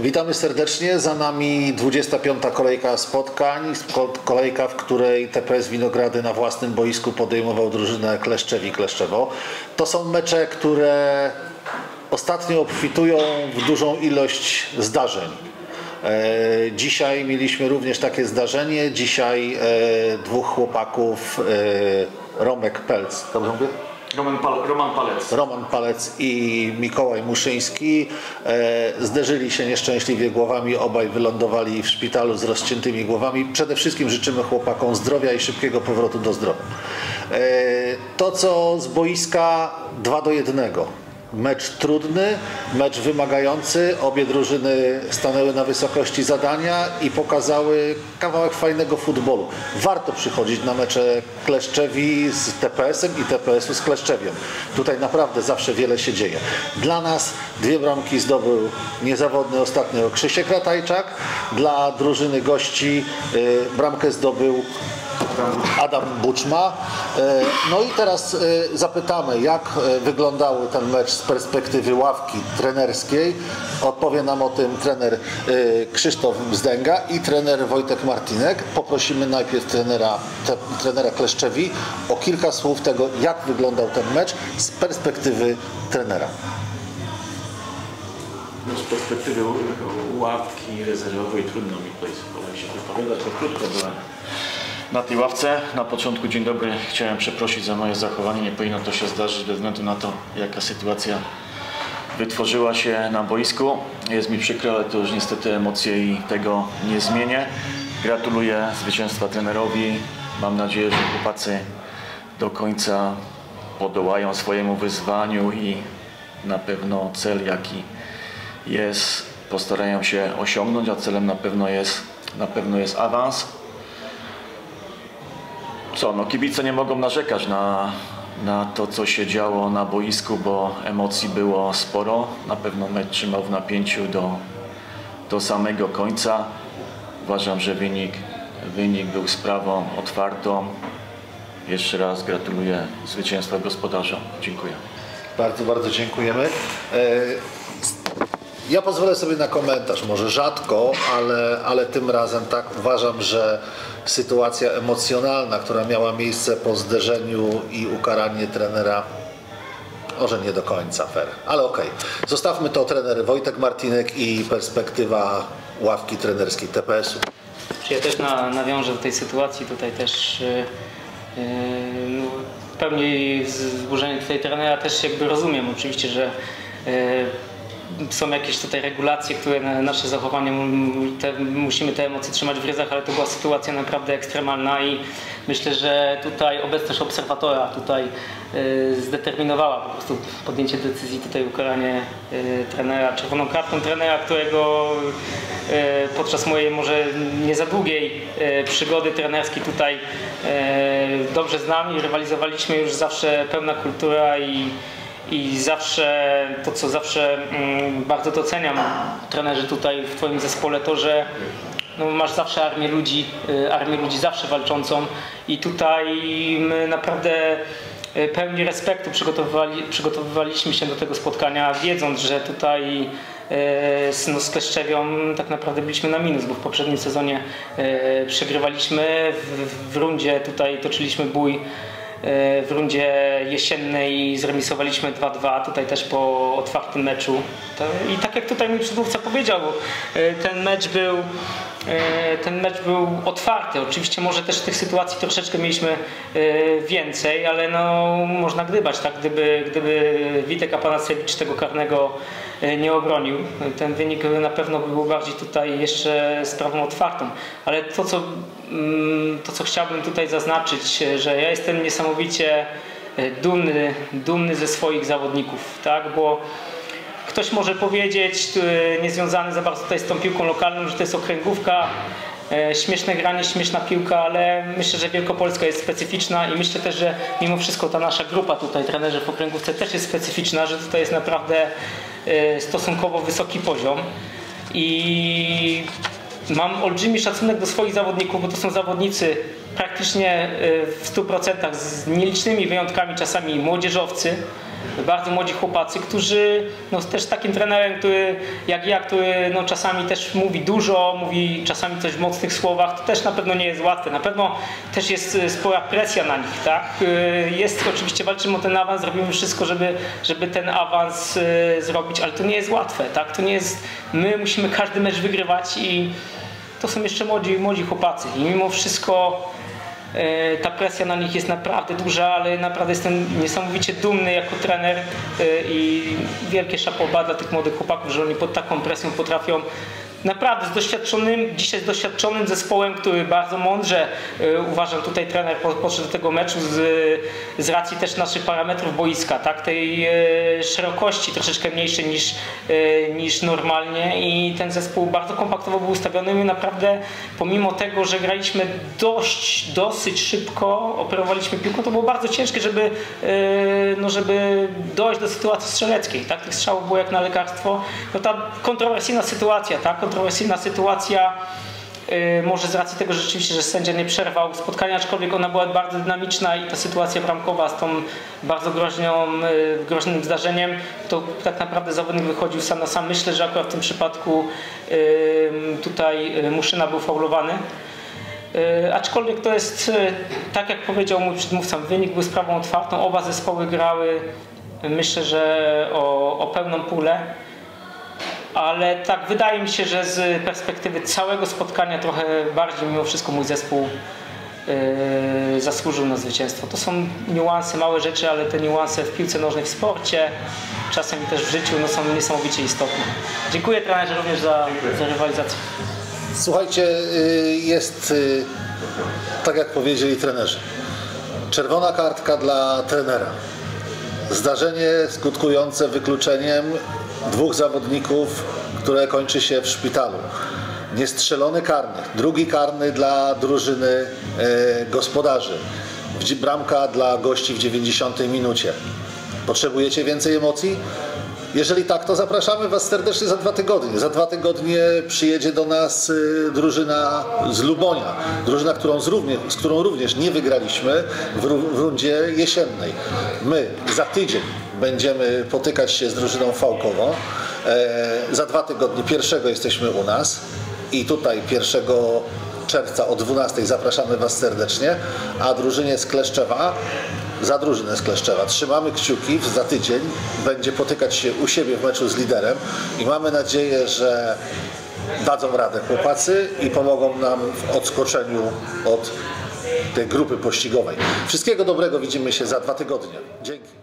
Witamy serdecznie. Za nami 25. kolejka spotkań. Kolejka, w której TPS Winogrady na własnym boisku podejmował drużynę Kleszczewi-Kleszczewo. To są mecze, które ostatnio obfitują w dużą ilość zdarzeń. Dzisiaj mieliśmy również takie zdarzenie. Dzisiaj dwóch chłopaków, Romek Pelc, dobrze mówię? Roman Palec i Mikołaj Muszyński zderzyli się nieszczęśliwie głowami, obaj wylądowali w szpitalu z rozciętymi głowami. Przede wszystkim życzymy chłopakom zdrowia i szybkiego powrotu do zdrowia. To co z boiska 2-1. Mecz trudny, mecz wymagający. Obie drużyny stanęły na wysokości zadania i pokazały kawałek fajnego futbolu. Warto przychodzić na mecze Kleszczewi z TPS-em i TPS-u z Kleszczewiem. Tutaj naprawdę zawsze wiele się dzieje. Dla nas 2 bramki zdobył niezawodny ostatnio Krzysiek Ratajczak. Dla drużyny gości bramkę zdobył Adam Buczma. No i teraz zapytamy, jak wyglądał ten mecz z perspektywy ławki trenerskiej. Odpowie nam o tym trener Krzysztof Bzdęga i trener Wojtek Martinek. Poprosimy najpierw trenera Kleszczewi o kilka słów tego, jak wyglądał ten mecz z perspektywy trenera. No, z perspektywy ławki rezerwowej trudno mi tutaj się wypowiadać, bo krótko byłem na tej ławce. Na początku, dzień dobry, chciałem przeprosić za moje zachowanie. Nie powinno to się zdarzyć ze względu na to, jaka sytuacja wytworzyła się na boisku. Jest mi przykro, ale to już niestety emocje i tego nie zmienię. Gratuluję zwycięstwa trenerowi. Mam nadzieję, że chłopacy do końca podołają swojemu wyzwaniu i na pewno cel, jaki jest, postarają się osiągnąć, a celem na pewno jest awans. No kibice nie mogą narzekać na to, co się działo na boisku, bo emocji było sporo. Na pewno mecz trzymał w napięciu do samego końca. Uważam, że wynik był sprawą otwartą. Jeszcze raz gratuluję zwycięstwa gospodarzom. Dziękuję. Bardzo, bardzo dziękujemy. Ja pozwolę sobie na komentarz, może rzadko, ale tym razem tak uważam, że sytuacja emocjonalna, która miała miejsce po zderzeniu i ukaranie trenera, może nie do końca fair, ale okej. Zostawmy to, trener Wojtek Martinek i perspektywa ławki trenerskiej TPS-u. Ja też nawiążę do tej sytuacji, tutaj też w pełni zburzenie tutaj trenera też jakby rozumiem oczywiście, że są jakieś tutaj regulacje, które nasze zachowanie, musimy te emocje trzymać w ryzach, ale to była sytuacja naprawdę ekstremalna i myślę, że tutaj obecność obserwatora tutaj zdeterminowała po prostu podjęcie decyzji, tutaj ukaranie trenera czerwoną kartą, trenera, którego podczas mojej może nie za długiej przygody trenerskiej tutaj dobrze znam i rywalizowaliśmy już zawsze, pełna kultura i zawsze, to co zawsze bardzo doceniam trenerzy tutaj w Twoim zespole, to że no, masz zawsze armię ludzi zawsze walczącą i tutaj my naprawdę pełni respektu przygotowywaliśmy się do tego spotkania, wiedząc, że tutaj z Kleszczewią tak naprawdę byliśmy na minus, bo w poprzednim sezonie przegrywaliśmy, w rundzie tutaj toczyliśmy bój w rundzie jesiennej zremisowaliśmy 2-2, tutaj też po otwartym meczu. I tak jak tutaj mój przedmówca powiedział, ten mecz był otwarty. Oczywiście może też tych sytuacji troszeczkę mieliśmy więcej, ale no, można gdybać, tak? Gdyby Witek Apanasewicz tego karnego nie obronił, ten wynik na pewno był bardziej tutaj jeszcze sprawą otwartą. Ale to co chciałbym tutaj zaznaczyć, że ja jestem niesamowicie dumny ze swoich zawodników, tak? Bo ktoś może powiedzieć, niezwiązany za bardzo tutaj z tą piłką lokalną, że to jest okręgówka, śmieszne granie, śmieszna piłka, ale myślę, że Wielkopolska jest specyficzna i myślę też, że mimo wszystko ta nasza grupa tutaj, trenerzy w okręgówce też jest specyficzna, że tutaj jest naprawdę stosunkowo wysoki poziom i mam olbrzymi szacunek do swoich zawodników, bo to są zawodnicy praktycznie w 100% z nielicznymi wyjątkami, czasami młodzieżowcy, bardzo młodzi chłopacy, którzy no, też z takim trenerem, który jak ja, który no, czasami też mówi dużo, mówi czasami coś w mocnych słowach, to też na pewno nie jest łatwe. Na pewno też jest spora presja na nich, tak? Jest oczywiście, walczymy o ten awans, robimy wszystko, żeby ten awans zrobić, ale to nie jest łatwe, tak? To nie jest, my musimy każdy mecz wygrywać i to są jeszcze młodzi chłopacy i mimo wszystko ta presja na nich jest naprawdę duża, ale naprawdę jestem niesamowicie dumny jako trener i wielkie chapeau bas dla tych młodych chłopaków, że oni pod taką presją potrafią naprawdę dzisiaj z doświadczonym zespołem, który bardzo mądrze, uważam, tutaj trener podszedł do tego meczu z racji też naszych parametrów boiska, tak, tej szerokości troszeczkę mniejszej niż normalnie i ten zespół bardzo kompaktowo był ustawiony i naprawdę pomimo tego, że graliśmy dosyć szybko, operowaliśmy piłką, to było bardzo ciężkie, żeby dojść do sytuacji strzeleckiej, tak, tych strzałów było jak na lekarstwo, no ta kontrowersyjna sytuacja, tak, może z racji tego, że rzeczywiście, że sędzia nie przerwał spotkania, aczkolwiek ona była bardzo dynamiczna i ta sytuacja bramkowa z tą bardzo groźnym zdarzeniem, to tak naprawdę zawodnik wychodził sam na sam. Myślę, że akurat w tym przypadku tutaj Muszyna był faulowany. Aczkolwiek to jest, tak jak powiedział mój przedmówca, wynik był sprawą otwartą, oba zespoły grały, myślę, że o pełną pulę. Ale tak, wydaje mi się, że z perspektywy całego spotkania trochę bardziej mimo wszystko mój zespół zasłużył na zwycięstwo. To są niuanse, małe rzeczy, ale te niuanse w piłce nożnej, w sporcie, czasem i też w życiu no, są niesamowicie istotne. Dziękuję trenerze również za rywalizację. Słuchajcie, jest tak jak powiedzieli trenerzy, czerwona kartka dla trenera. Zdarzenie skutkujące wykluczeniem 2 zawodników, które kończy się w szpitalu. Niestrzelony karny, drugi karny dla drużyny gospodarzy. Bramka dla gości w 90 minucie. Potrzebujecie więcej emocji? Jeżeli tak, to zapraszamy Was serdecznie za 2 tygodnie. Za 2 tygodnie przyjedzie do nas drużyna z Lubonia. Drużyna, z którą również nie wygraliśmy w rundzie jesiennej. My za tydzień będziemy potykać się z drużyną Fałkowo. Za 2 tygodnie 1 jesteśmy u nas i tutaj 1 czerwca o 12 zapraszamy Was serdecznie, a drużynie z Kleszczewa, za drużynę z Kleszczewa trzymamy kciuki, za tydzień będzie potykać się u siebie w meczu z liderem i mamy nadzieję, że dadzą radę chłopacy i pomogą nam w odskoczeniu od tej grupy pościgowej. Wszystkiego dobrego, widzimy się za 2 tygodnie. Dzięki.